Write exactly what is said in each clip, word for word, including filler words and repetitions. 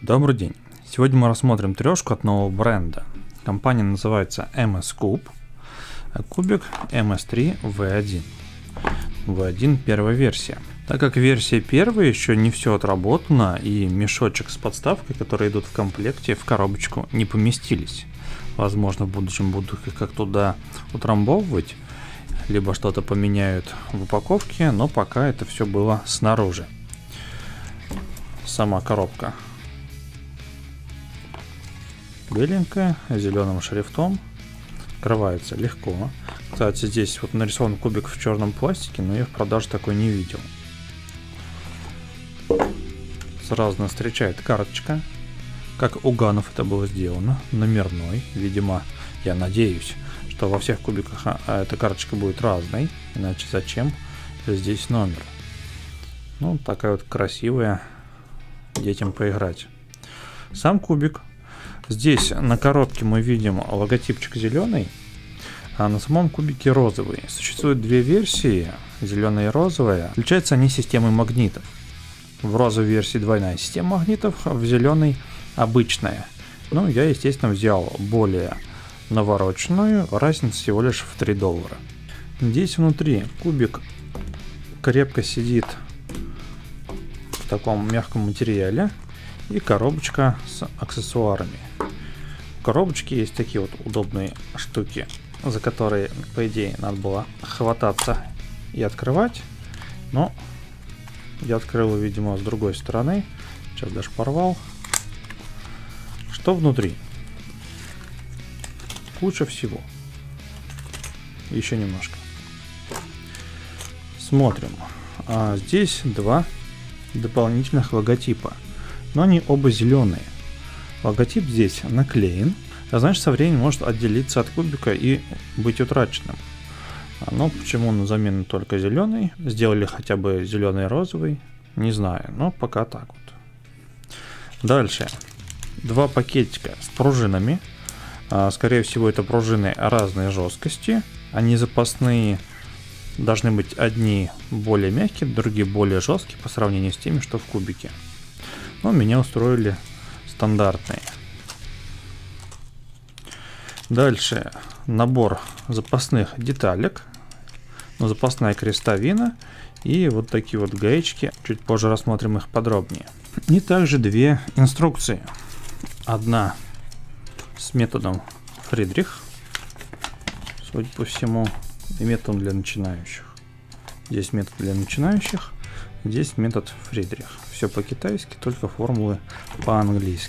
Добрый день! Сегодня мы рассмотрим трешку от нового бренда. Компания называется эм эс Cube. Кубик эм эс три ви один. ви один первая версия. Так как версия первая еще не все отработано и мешочек с подставкой, которые идут в комплекте, в коробочку не поместились. Возможно, в будущем буду их как туда утрамбовывать, либо что-то поменяют в упаковке, но пока это все было снаружи. Сама коробка беленькая, зеленым шрифтом, открывается легко. Кстати, здесь вот нарисован кубик в черном пластике, но я в продаже такой не видел. Сразу нас встречает карточка, как у ганов это было сделано, номерной. Видимо, я надеюсь, что во всех кубиках эта карточка будет разной, иначе зачем здесь номер. Ну, такая вот красивая, детям поиграть. Сам кубик. Здесь на коробке мы видим логотипчик зеленый, а на самом кубике розовый. Существует две версии, зеленая и розовая. Отличаются они системой магнитов. В розовой версии двойная система магнитов, в зеленой обычная. Ну, я, естественно, взял более навороченную, разница всего лишь в три доллара. Здесь внутри кубик крепко сидит в таком мягком материале и коробочка с аксессуарами. В коробочке есть такие вот удобные штуки, за которые, по идее, надо было хвататься и открывать, но я открыл, видимо, с другой стороны. Сейчас даже порвал. Что внутри? Куча всего. Еще немножко. Смотрим. А здесь два дополнительных логотипа, но они оба зеленые. Логотип здесь наклеен, а значит, со временем может отделиться от кубика и быть утраченным. Но почему на замену только зеленый? Сделали хотя бы зеленый и розовый? Не знаю, но пока так вот. Дальше. Два пакетика с пружинами. Скорее всего, это пружины разной жесткости. Они запасные. Должны быть одни более мягкие, другие более жесткие по сравнению с теми, что в кубике. Но меня устроили стандартные. Дальше набор запасных деталек, ну, запасная крестовина и вот такие вот гаечки. Чуть позже рассмотрим их подробнее. И также две инструкции. Одна с методом Фридрих, судя по всему, и методом для начинающих. Здесь метод для начинающих, здесь метод Фридрих. Все по-китайски, только формулы по-английски.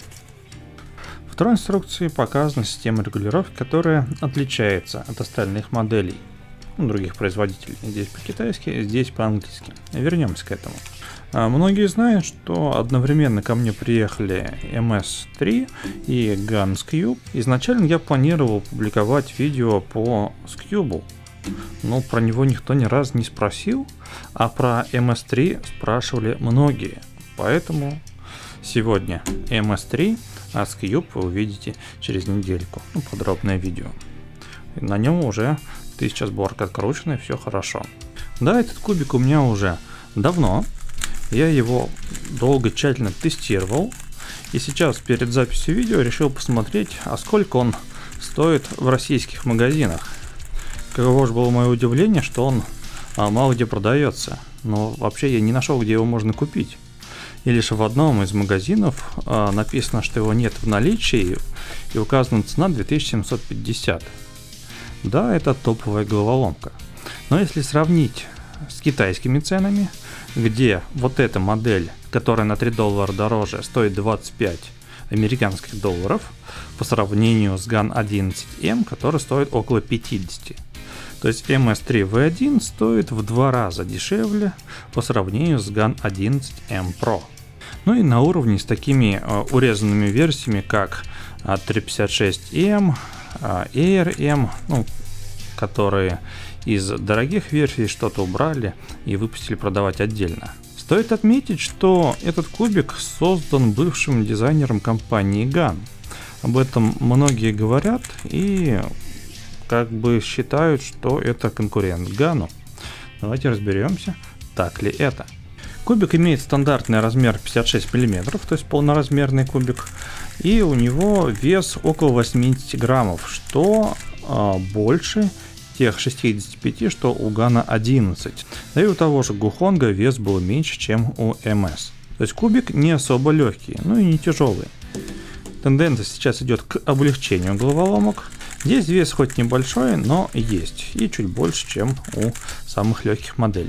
В второй инструкции показана система регулировки, которая отличается от остальных моделей, ну, других производителей. Здесь по-китайски, здесь по-английски. Вернемся к этому. А, многие знают, что одновременно ко мне приехали эм эс три и Gun Cube. Изначально я планировал публиковать видео по Cube, но про него никто ни разу не спросил, а про эм эс три спрашивали многие. Поэтому сегодня эм эс три, а Cube вы увидите через недельку. Ну, подробное видео. И на нем уже тысяча сборок откручена, все хорошо. Да, этот кубик у меня уже давно. Я его долго тщательно тестировал. И сейчас перед записью видео решил посмотреть, а сколько он стоит в российских магазинах. Каково же было мое удивление, что он а, мало где продается. Но вообще я не нашел, где его можно купить. И лишь в одном из магазинов а, написано, что его нет в наличии, и указана цена две тысячи семьсот пятьдесят. Да, это топовая головоломка. Но если сравнить с китайскими ценами, где вот эта модель, которая на три доллара дороже, стоит двадцать пять американских долларов, по сравнению с Gun одиннадцать эм, который стоит около пятьдесят. То есть эм эс три ви один стоит в два раза дешевле по сравнению с Gun одиннадцать эм Pro. Ну и на уровне с такими э, урезанными версиями, как э, триста пятьдесят шесть эм, э, Air M, ну, которые из дорогих версий что-то убрали и выпустили продавать отдельно. Стоит отметить, что этот кубик создан бывшим дизайнером компании Gun. Об этом многие говорят и как бы считают, что это конкурент Гану. Давайте разберемся, так ли это. Кубик имеет стандартный размер пятьдесят шесть миллиметров, то есть полноразмерный кубик. И у него вес около восьмидесяти граммов, что а, больше тех шестидесяти пяти, что у Гана одиннадцать. Да и у того же Гухонга вес был меньше, чем у эм эс. То есть кубик не особо легкий, ну и не тяжелый. Тенденция сейчас идет к облегчению головоломок. Здесь вес хоть небольшой, но есть. И чуть больше, чем у самых легких моделей.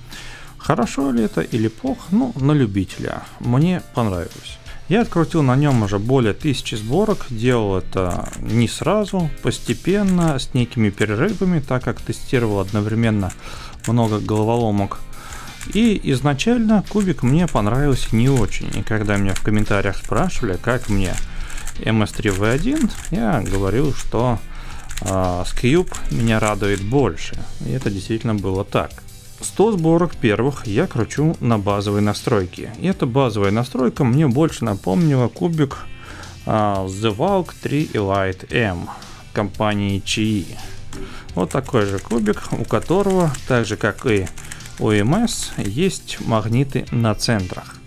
Хорошо ли это или плохо? Ну, на любителя. Мне понравилось. Я открутил на нем уже более тысячи сборок. Делал это не сразу, постепенно, с некими перерывами, так как тестировал одновременно много головоломок. И изначально кубик мне понравился не очень. И когда меня в комментариях спрашивали, как мне эм эс три ви один, я говорил, что э, Scube меня радует больше. И это действительно было так. сто сборок первых я кручу на базовой настройке. И эта базовая настройка мне больше напомнила кубик э, The Valk три Elite M компании Qi. Вот такой же кубик, у которого, так же как и у эм эс, есть магниты на центрах.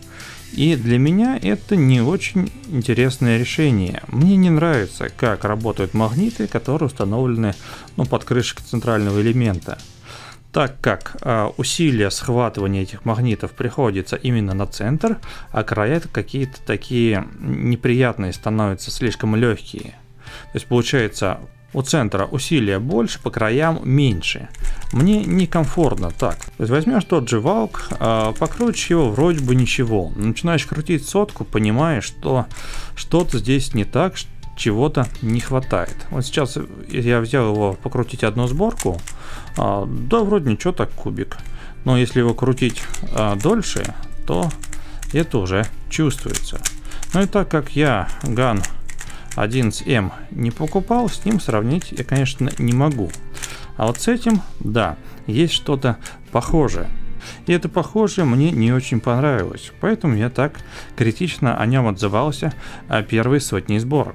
И для меня это не очень интересное решение. Мне не нравится, как работают магниты, которые установлены, ну, под крышкой центрального элемента. Так как э, усилие схватывания этих магнитов приходится именно на центр, а края какие-то такие неприятные становятся, слишком легкие. То есть получается, у центра усилия больше, по краям меньше. Мне некомфортно так. То есть возьмешь тот же Valk, э, покрутишь его, вроде бы ничего. Начинаешь крутить сотку, понимаешь, что что-то здесь не так, чего-то не хватает. Вот сейчас я взял его покрутить одну сборку. А, да, вроде ничего, так кубик. Но если его крутить а, дольше, то это уже чувствуется. Ну и так как я Ган одиннадцать эм не покупал, с ним сравнить я, конечно, не могу. А вот с этим, да, есть что-то похожее. И это похожее мне не очень понравилось. Поэтому я так критично о нем отзывался о первой сотне сборок.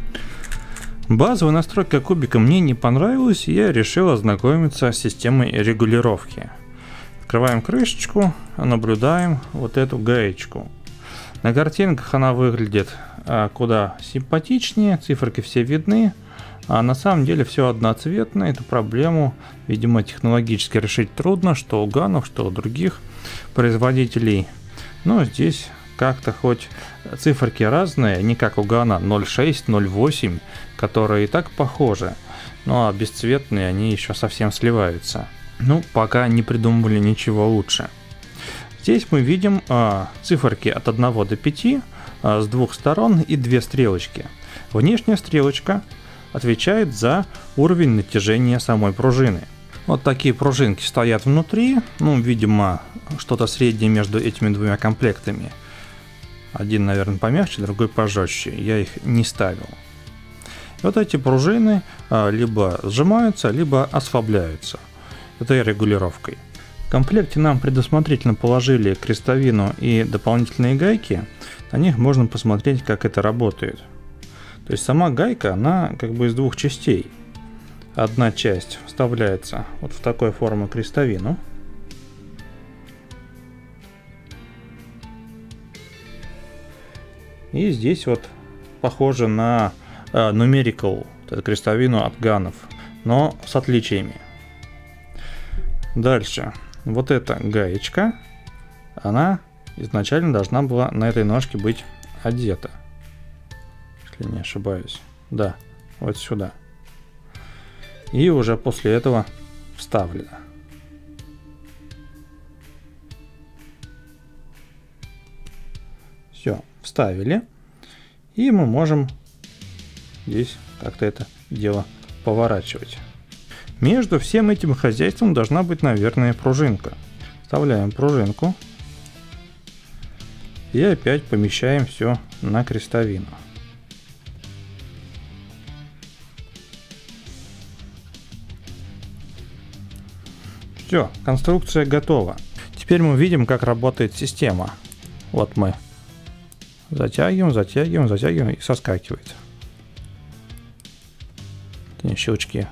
Базовая настройка кубика мне не понравилась, и я решил ознакомиться с системой регулировки. Открываем крышечку, наблюдаем вот эту гаечку. На картинках она выглядит а, куда симпатичнее, циферки все видны, а на самом деле все одноцветно. Эту проблему, видимо, технологически решить трудно, что у Ганов, что у других производителей. Но здесь как-то хоть циферки разные, не как у Гана ноль шесть, ноль восемь, которые и так похожи, ну а бесцветные они еще совсем сливаются. Ну, пока не придумывали ничего лучше. Здесь мы видим а, циферки от одного до пяти а, с двух сторон и две стрелочки. Внешняя стрелочка отвечает за уровень натяжения самой пружины. Вот такие пружинки стоят внутри, ну, видимо, что-то среднее между этими двумя комплектами. Один, наверное, помягче, другой пожестче. Я их не ставил. И вот эти пружины а, либо сжимаются, либо ослабляются этой регулировкой. В комплекте нам предусмотрительно положили крестовину и дополнительные гайки. На них можно посмотреть, как это работает. То есть сама гайка, она как бы из двух частей. Одна часть вставляется вот в такой формы крестовину. И здесь вот похоже на uh, numerical, эту крестовину от ганов, но с отличиями. Дальше. Вот эта гаечка, она изначально должна была на этой ножке быть одета. Если не ошибаюсь. Да, вот сюда. И уже после этого вставлена. Все, вставили. И мы можем здесь как-то это дело поворачивать. Между всем этим хозяйством должна быть, наверное, пружинка. Вставляем пружинку. И опять помещаем все на крестовину. Все, конструкция готова. Теперь мы видим, как работает система. Вот мы затягиваем, затягиваем, затягиваем и соскакивает. Щелчки.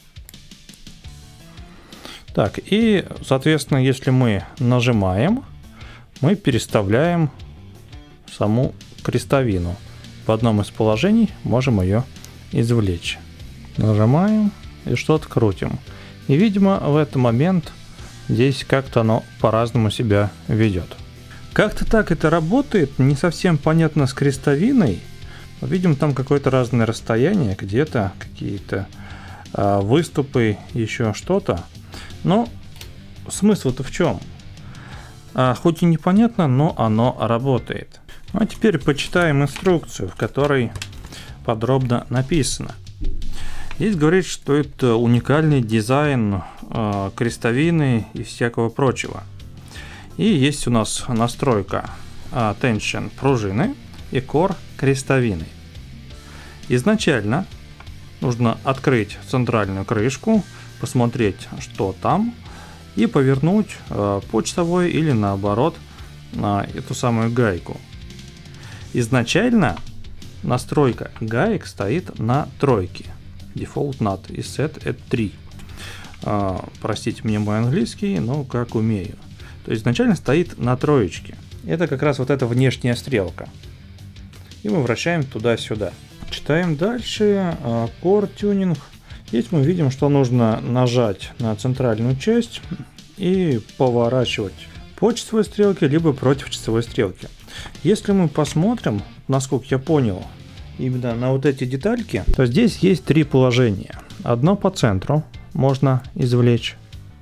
Так, и, соответственно, если мы нажимаем, мы переставляем саму крестовину. В одном из положений можем ее извлечь. Нажимаем и что-то крутим. И, видимо, в этот момент здесь как-то оно по-разному себя ведет. Как-то так это работает, не совсем понятно с крестовиной. Видим, там какое-то разное расстояние, где-то какие-то а, выступы, еще что-то. Но смысл-то в чем? А, хоть и непонятно, но оно работает. Ну, а теперь почитаем инструкцию, в которой подробно написано. Здесь говорит, что это уникальный дизайн э, крестовины и всякого прочего. И есть у нас настройка э, Tension пружины и Core крестовины. Изначально нужно открыть центральную крышку, посмотреть, что там, и повернуть э, по часовой или наоборот на эту самую гайку. Изначально настройка гаек стоит на тройке. Default нат и set at три. А, простите мне мой английский, но как умею. То есть изначально стоит на троечке. Это как раз вот эта внешняя стрелка. И мы вращаем туда-сюда. Читаем дальше. А, Core Tuning. Здесь мы видим, что нужно нажать на центральную часть и поворачивать по часовой стрелке, либо против часовой стрелки. Если мы посмотрим, насколько я понял, именно на вот эти детальки, то здесь есть три положения. Одно по центру можно извлечь.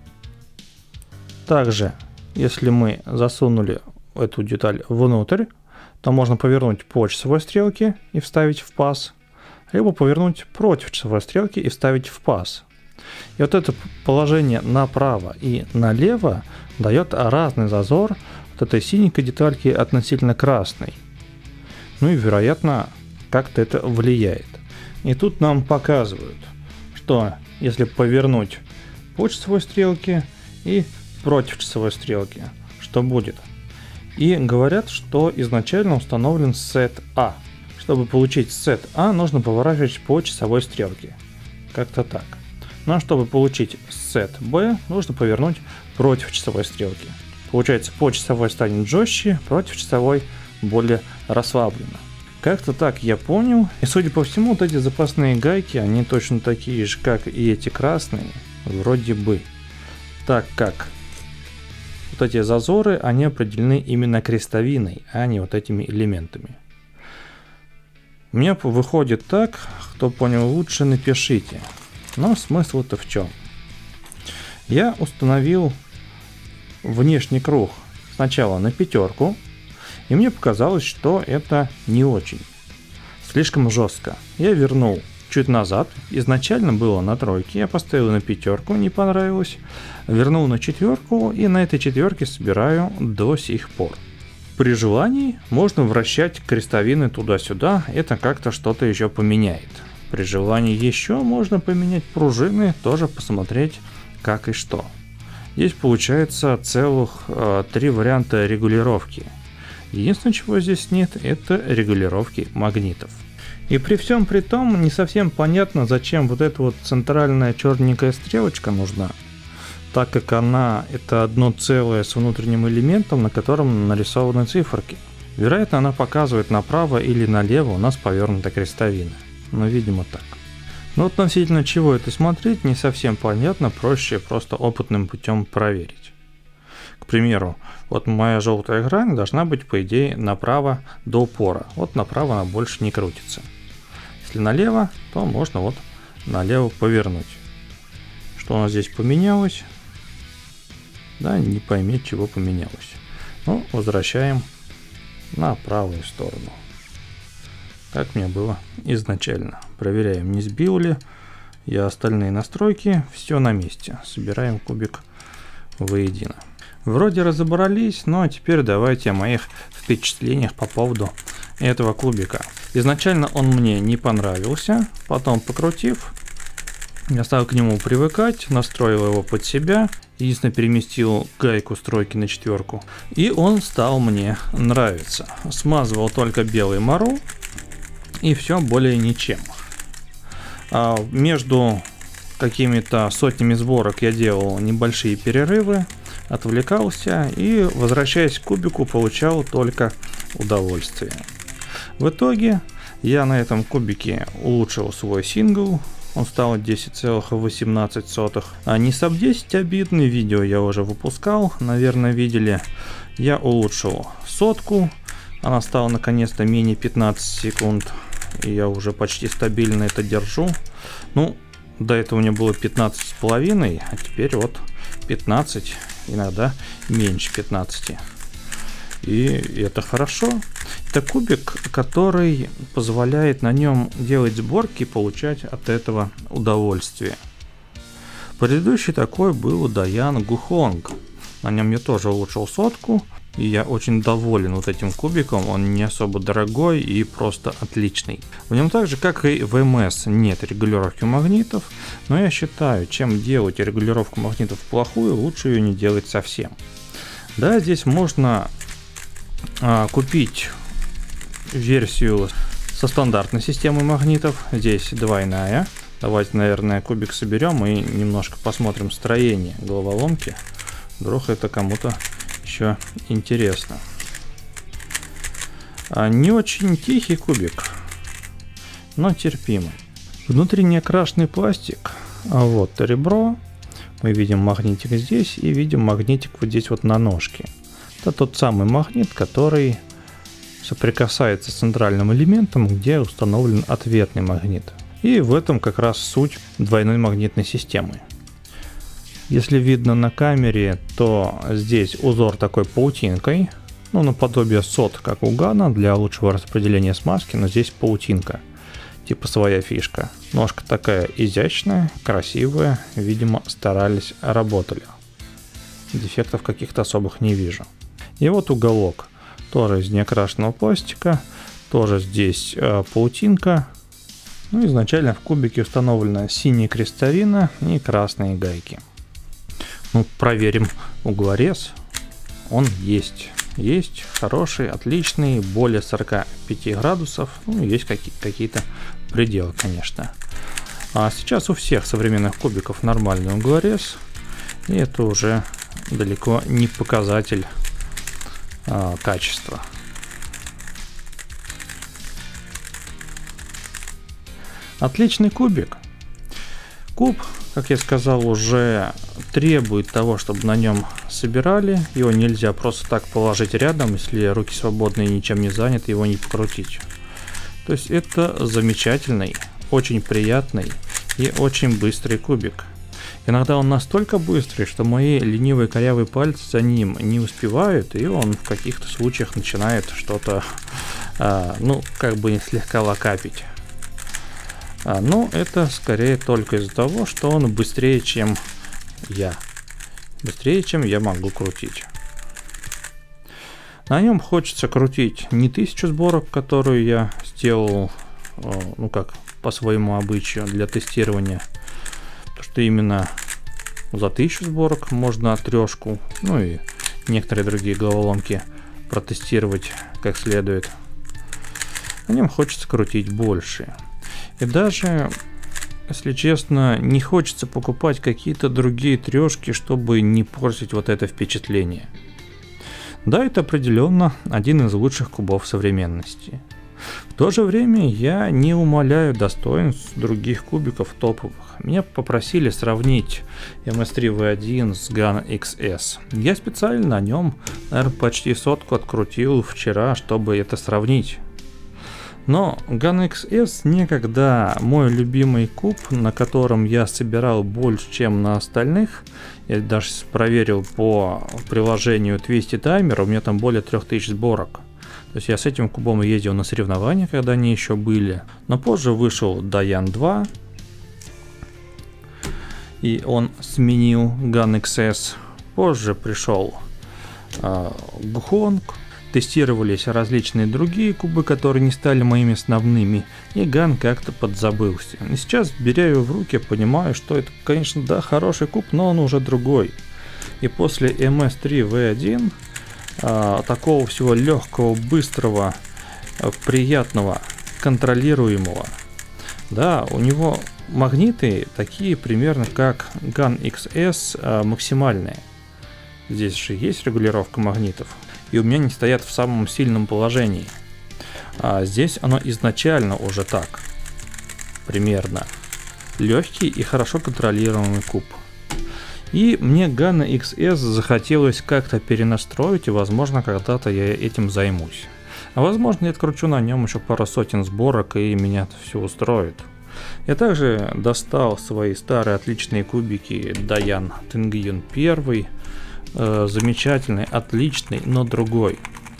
Также, если мы засунули эту деталь внутрь, то можно повернуть по часовой стрелке и вставить в паз, либо повернуть против часовой стрелки и вставить в паз. И вот это положение направо и налево дает разный зазор вот этой синенькой детальки относительно красной. Ну и, вероятно, как-то это влияет. И тут нам показывают, что если повернуть по часовой стрелке и против часовой стрелки, что будет. И говорят, что изначально установлен set A. Чтобы получить set A, нужно поворачивать по часовой стрелке. Как-то так. Ну а чтобы получить set B, нужно повернуть против часовой стрелки. Получается, по часовой станет жестче, против часовой более расслабленно. Как-то так я понял. И судя по всему, вот эти запасные гайки, они точно такие же, как и эти красные. Вроде бы. Так как вот эти зазоры, они определены именно крестовиной, а не вот этими элементами. У меня выходит так, кто понял лучше, напишите. Но смысл-то в чем? Я установил внешний круг сначала на пятерку. И мне показалось, что это не очень. Слишком жестко. Я вернул чуть назад. Изначально было на тройке. Я поставил на пятерку, не понравилось. Вернул на четверку и на этой четверке собираю до сих пор. При желании можно вращать крестовины туда-сюда. Это как-то что-то еще поменяет. При желании еще можно поменять пружины. Тоже посмотреть как и что. Здесь получается целых э, три варианта регулировки. Единственное, чего здесь нет, это регулировки магнитов. И при всем при том, не совсем понятно, зачем вот эта вот центральная черненькая стрелочка нужна, так как она это одно целое с внутренним элементом, на котором нарисованы циферки. Вероятно, она показывает направо или налево у нас повернута крестовина. Но видимо так. Но относительно чего это смотреть, не совсем понятно, проще просто опытным путем проверить. К примеру, вот моя желтая грань должна быть, по идее, направо до упора. Вот направо она больше не крутится. Если налево, то можно вот налево повернуть. Что у нас здесь поменялось? Да, не пойми, чего поменялось. Ну, возвращаем на правую сторону. Как у меня было изначально. Проверяем, не сбил ли я остальные настройки. Все на месте. Собираем кубик воедино. Вроде разобрались, но теперь давайте о моих впечатлениях по поводу этого кубика. Изначально он мне не понравился, потом покрутив, я стал к нему привыкать, настроил его под себя, единственное переместил гайку стройки на четверку, и он стал мне нравиться. Смазывал только белый мару, и все более ничем. А между какими-то сотнями сборок я делал небольшие перерывы. отвлекался и, возвращаясь к кубику, получал только удовольствие. В итоге я на этом кубике улучшил свой сингл. Он стал десять целых восемнадцать сотых. А не саб десять обидный, видео я уже выпускал, наверное, видели. Я улучшил сотку. Она стала наконец-то менее пятнадцати секунд. И я уже почти стабильно это держу. Ну, до этого у меня было пятнадцать с половиной, а теперь вот пятнадцать, иногда меньше пятнадцати. И это хорошо. Это кубик, который позволяет на нем делать сборки и получать от этого удовольствие. Предыдущий такой был Даян Гухонг. На нем я тоже улучшил сотку. И я очень доволен вот этим кубиком. Он не особо дорогой и просто отличный. В нем так же, как и в эм эс, нет регулировки магнитов. Но я считаю, чем делать регулировку магнитов плохую, лучше ее не делать совсем. Да, здесь можно а, купить версию со стандартной системой магнитов. Здесь двойная. Давайте, наверное, кубик соберем и немножко посмотрим строение головоломки. Вдруг это кому-то еще интересно. А, не очень тихий кубик, но терпимый. Внутри не окрашенный пластик. А вот ребро. Мы видим магнитик здесь и видим магнитик вот здесь вот на ножке. Это тот самый магнит, который соприкасается с центральным элементом, где установлен ответный магнит. И в этом как раз суть двойной магнитной системы. Если видно на камере, то здесь узор такой паутинкой, ну наподобие сот, как у Гана, для лучшего распределения смазки, но здесь паутинка, типа своя фишка. Ножка такая изящная, красивая, видимо старались, работали. Дефектов каких-то особых не вижу. И вот уголок. Тоже из неокрашенного пластика, тоже здесь э, паутинка. Ну, изначально в кубике установлена синяя крестовина и красные гайки. Ну, проверим углорез. Он есть. Есть хороший, отличный, более сорока пяти градусов. Ну, есть какие- какие-то пределы, конечно. А сейчас у всех современных кубиков нормальный углорез. И это уже далеко не показатель а, качества. Отличный кубик. Куб, как я сказал, уже требует того, чтобы на нем собирали. Его нельзя просто так положить рядом, если руки свободные и ничем не заняты, его не покрутить. То есть это замечательный, очень приятный и очень быстрый кубик. Иногда он настолько быстрый, что мои ленивые корявые пальцы за ним не успевают, и он в каких-то случаях начинает что-то, а, ну, как бы слегка локапить. А, но это скорее только из-за того, что он быстрее, чем я. Быстрее, чем я могу крутить. На нем хочется крутить не тысячу сборок, которую я сделал, ну как, по своему обычаю для тестирования. Потому что именно за тысячу сборок можно трешку, ну и некоторые другие головоломки протестировать как следует. На нем хочется крутить больше. И даже, если честно, не хочется покупать какие-то другие трешки, чтобы не портить вот это впечатление. Да, это определенно один из лучших кубов современности. В то же время я не умаляю достоинств других кубиков топовых. Меня попросили сравнить эм эс три ви один с Ган икс эс. Я специально на нем, наверное, почти сотку открутил вчера, чтобы это сравнить. Но Ган икс эс некогда мой любимый куб, на котором я собирал больше, чем на остальных. Я даже проверил по приложению Twisty Timer, у меня там более трех тысяч сборок. То есть я с этим кубом ездил на соревнования, когда они еще были. Но позже вышел Даян два. И он сменил Ган икс эс. Позже пришел э, Гухонг. Тестировались различные другие кубы, которые не стали моими основными. И Ган как-то подзабылся. И сейчас, беря его в руки, понимаю, что это, конечно, да, хороший куб, но он уже другой. И после эм эс три ви один... А, такого всего легкого, быстрого, приятного, контролируемого. Да, у него магниты такие примерно как Ган икс эс а, максимальные. Здесь же есть регулировка магнитов. И у меня не стоят в самом сильном положении. А здесь оно изначально уже так. Примерно. Легкий и хорошо контролируемый куб. И мне Gana икс эс захотелось как-то перенастроить, и возможно когда-то я этим займусь. А возможно я откручу на нем еще пару сотен сборок, и меня все устроит. Я также достал свои старые отличные кубики Dayan Tingyun один. Э, замечательный, отличный, но другой.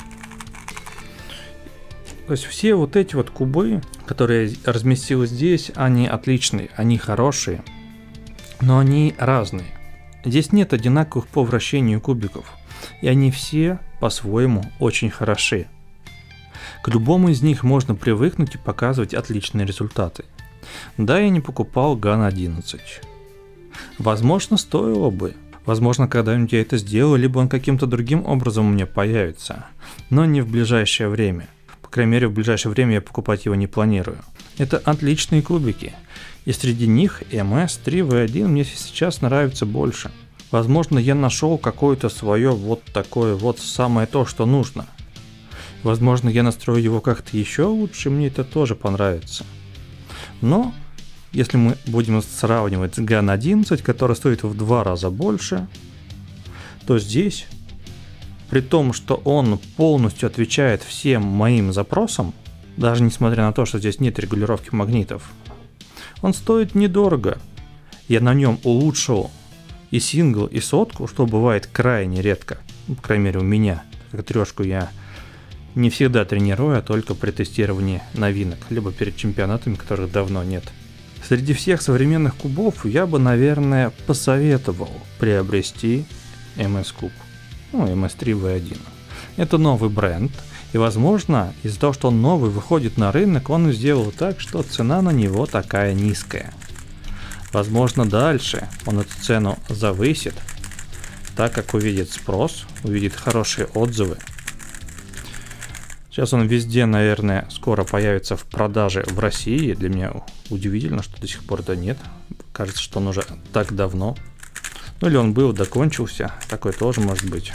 То есть все вот эти вот кубы, которые я разместил здесь, они отличные, они хорошие, но они разные. Здесь нет одинаковых по вращению кубиков, и они все по-своему очень хороши. К любому из них можно привыкнуть и показывать отличные результаты. Да, я не покупал Gana одиннадцать. Возможно, стоило бы. Возможно, когда-нибудь я это сделаю, либо он каким-то другим образом у меня появится. Но не в ближайшее время. По крайней мере, в ближайшее время я покупать его не планирую. Это отличные кубики. И среди них эм эс три ви один мне сейчас нравится больше. Возможно, я нашел какое-то свое вот такое вот самое то, что нужно. Возможно, я настрою его как-то еще лучше, мне это тоже понравится. Но, если мы будем сравнивать с Gana одиннадцать, который стоит в два раза больше, то здесь, при том, что он полностью отвечает всем моим запросам, даже несмотря на то, что здесь нет регулировки магнитов, он стоит недорого. Я на нем улучшил и сингл, и сотку, что бывает крайне редко. По крайней мере у меня. Как трешку я не всегда тренирую, а только при тестировании новинок, либо перед чемпионатами, которых давно нет. Среди всех современных кубов я бы, наверное, посоветовал приобрести эм эс куб. Ну, эм эс три ви один. Это новый бренд. И, возможно, из-за того, что он новый выходит на рынок, он сделал так, что цена на него такая низкая. Возможно, дальше он эту цену завысит, так как увидит спрос, увидит хорошие отзывы. Сейчас он везде, наверное, скоро появится в продаже в России. Для меня удивительно, что до сих пор это нет. Кажется, что он уже так давно. Ну или он был, докончился. Такой тоже может быть.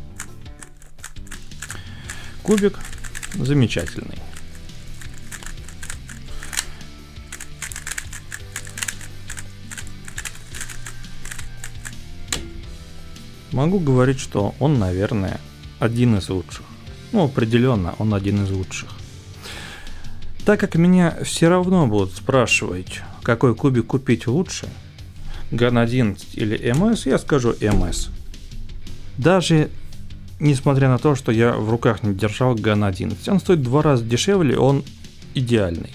Кубик замечательный. Могу говорить, что он, наверное, один из лучших. Ну, определенно, он один из лучших. Так как меня все равно будут спрашивать, какой кубик купить лучше, Gana одиннадцать или эм эс, я скажу эм эс. Даже несмотря на то, что я в руках не держал Gana одиннадцать. Он стоит в два раза дешевле, он идеальный.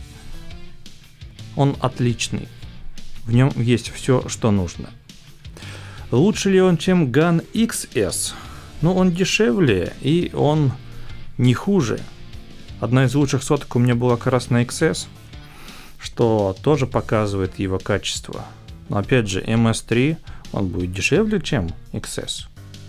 Он отличный. В нем есть все, что нужно. Лучше ли он, чем Gana икс эс? Ну, он дешевле и он не хуже. Одна из лучших соток у меня была как раз на икс эс, что тоже показывает его качество. Но опять же, эм эс три, он будет дешевле, чем икс эс.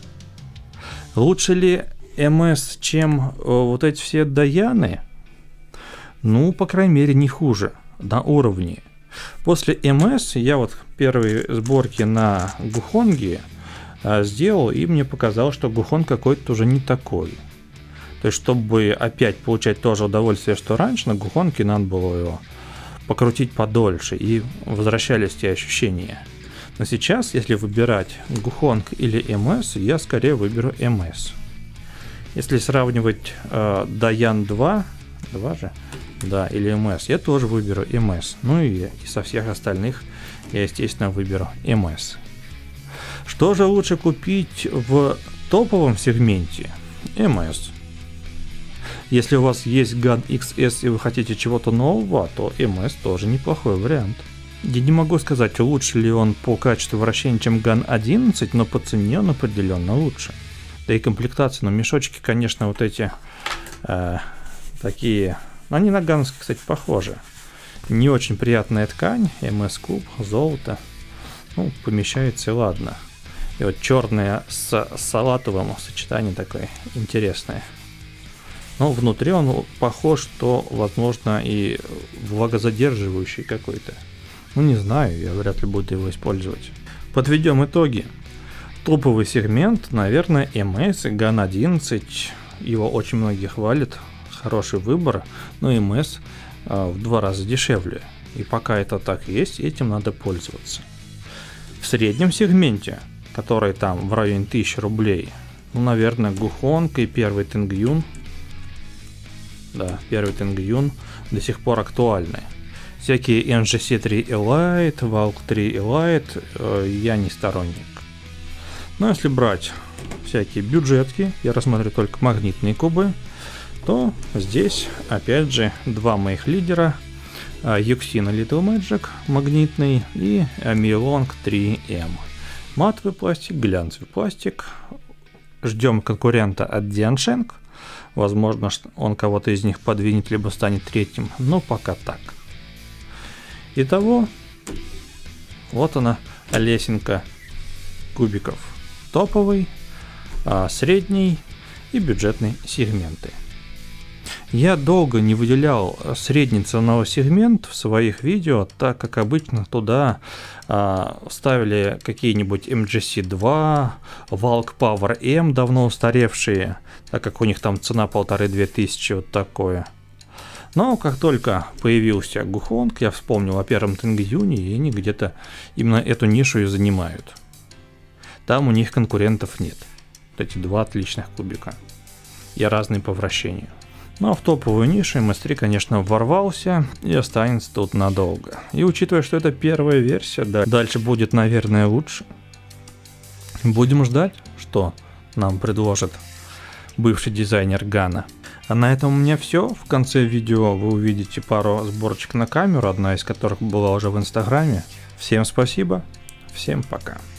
Лучше ли эм эс, чем э, вот эти все Даяны? Ну, по крайней мере, не хуже. На уровне. После эм эс я вот первые сборки на Гухонге э, сделал, и мне показалось, что Гухон какой-то уже не такой. То есть, чтобы опять получать то же удовольствие, что раньше, на Гухонге надо было его покрутить подольше, и возвращались те ощущения. Но сейчас, если выбирать Гухонг или эм эс, я скорее выберу эм эс. Если сравнивать э, Dayan два, два же, да, или эм эс, я тоже выберу эм эс. Ну и, и со всех остальных я, естественно, выберу эм эс. Что же лучше купить в топовом сегменте? эм эс. Если у вас есть Gana икс эс и вы хотите чего-то нового, то эм эс тоже неплохой вариант. Я не могу сказать, лучше ли он по качеству вращения, чем Gana одиннадцать, но по цене он определенно лучше. Да и комплектация, но мешочки, конечно, вот эти э, такие, они на гановские, кстати, похожи. Не очень приятная ткань, эм эс куб, золото, ну, помещается и ладно. И вот черное с салатовым сочетание такое интересное. Но внутри он похож, что, возможно, и влагозадерживающий какой-то. Ну, не знаю, я вряд ли буду его использовать. Подведем итоги. Топовый сегмент, наверное, эм эс и ган одиннадцать. Его очень многие хвалят. Хороший выбор, но эм эс а, в два раза дешевле. И пока это так есть, этим надо пользоваться. В среднем сегменте, который там в районе тысячи рублей, ну, наверное, Гухонг и первый Тенгюн. Да, первый Тенгюн до сих пор актуальны. Всякие эн джи си три Elite, Valk три Elite э, я не сторонник. Но если брать всякие бюджетки, я рассмотрю только магнитные кубы, то здесь опять же два моих лидера. Юксина Little Magic магнитный и Milong три эм. Матовый пластик, глянцевый пластик. Ждем конкурента от Diansheng. Возможно, он кого-то из них подвинет, либо станет третьим, но пока так. Итого, вот она лесенка кубиков. Топовый, средний и бюджетный сегменты. Я долго не выделял средний ценовой сегмент в своих видео, так как обычно туда а, ставили какие-нибудь эм джи си два, Valk Power M, давно устаревшие, так как у них там цена полторы-две тысячи, вот такое. Но как только появился Гухонг, я вспомнил о первом Тенгюне, и они где-то именно эту нишу и занимают. Там у них конкурентов нет. Вот эти два отличных кубика. И разные по вращению. Но в топовую нишу эм эс три, конечно, ворвался и останется тут надолго. И учитывая, что это первая версия, да, дальше будет, наверное, лучше. Будем ждать, что нам предложит бывший дизайнер Гана. А на этом у меня все. В конце видео вы увидите пару сборочек на камеру, одна из которых была уже в Инстаграме. Всем спасибо, всем пока.